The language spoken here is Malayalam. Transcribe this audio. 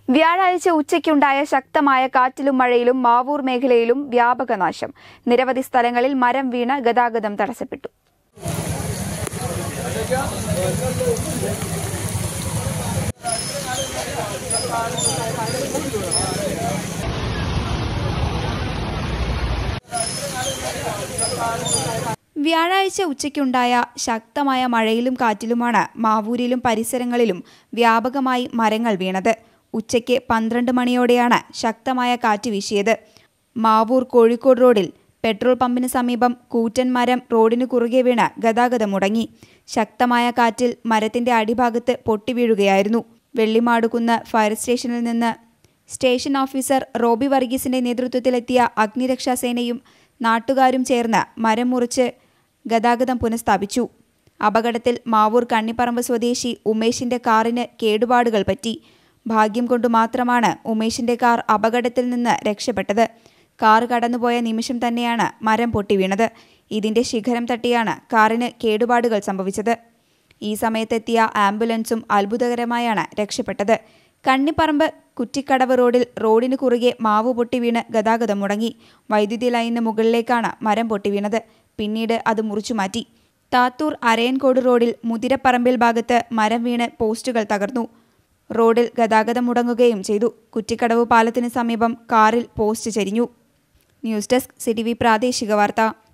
വ്യാഴാഴ്ച ഉച്ചയ്ക്കുണ്ടായ ശക്തമായ കാറ്റിലും മഴയിലും മാവൂർ മേഖലയിലും വ്യാപക നാശം. നിരവധി സ്ഥലങ്ങളിൽ മരം വീണ് ഗതാഗതം തടസ്സപ്പെട്ടു. വ്യാഴാഴ്ച ഉച്ചയ്ക്കുണ്ടായ ശക്തമായ മഴയിലും കാറ്റിലുമാണ് മാവൂരിലും പരിസരങ്ങളിലും വ്യാപകമായി മരങ്ങൾ വീണത്. ഉച്ചയ്ക്ക് 12 മണിയോടെയാണ് ശക്തമായ കാറ്റ് വീശിയത്. മാവൂർ കോഴിക്കോട് റോഡിൽ പെട്രോൾ പമ്പിന് സമീപം കൂറ്റൻ മരം റോഡിന് കുറുകെ വീണ് ഗതാഗതം മുടങ്ങി. ശക്തമായ കാറ്റിൽ മരത്തിന്റെ അടിഭാഗത്ത് പൊട്ടിവീഴുകയായിരുന്നു. വെള്ളിമാടുകുന്ന് ഫയർ സ്റ്റേഷനിൽ നിന്ന് സ്റ്റേഷൻ ഓഫീസർ റോബി വർഗീസിന്റെ നേതൃത്വത്തിലെത്തിയ അഗ്നിരക്ഷാസേനയും നാട്ടുകാരും ചേർന്ന് മരം മുറിച്ച് ഗതാഗതം പുനഃസ്ഥാപിച്ചു. അപകടത്തിൽ മാവൂർ കണ്ണിപ്പറമ്പ് സ്വദേശി ഉമേഷിന്റെ കാറിന് കേടുപാടുകൾ പറ്റി. ഭാഗ്യം കൊണ്ടു മാത്രമാണ് ഉമേഷിന്റെ കാർ അപകടത്തിൽ നിന്ന് രക്ഷപ്പെട്ടത്. കാർ കടന്നുപോയ നിമിഷം തന്നെയാണ് മരം പൊട്ടിവീണത്. ഇതിന്റെ ശിഖരം തട്ടിയാണ് കാറിന് കേടുപാടുകൾ സംഭവിച്ചത്. ഈ സമയത്തെത്തിയ ആംബുലൻസും അത്ഭുതകരമായാണ് രക്ഷപ്പെട്ടത്. കണ്ണിപ്പറമ്പ് കുറ്റിക്കടവ് റോഡിൽ റോഡിന് കുറുകെ മാവ് പൊട്ടിവീണ് ഗതാഗതം മുടങ്ങി. വൈദ്യുതി ലൈനിന് മുകളിലേക്കാണ് മരം പൊട്ടിവീണത്. പിന്നീട് അത് മുറിച്ചുമാറ്റി. താത്തൂർ അരയൻകോട് റോഡിൽ മുതിരപ്പറമ്പിൽ ഭാഗത്ത് മരം വീണ് പോസ്റ്റുകൾ തകർന്നു. റോഡിൽ ഗതാഗതം മുടങ്ങുകയും ചെയ്തു. കുറ്റിക്കടവ് പാലത്തിന് സമീപം കാറിൽ പോസ്റ്റ് ചരിഞ്ഞു. ന്യൂസ് ഡെസ്ക് CTV പ്രാദേശിക വാർത്ത.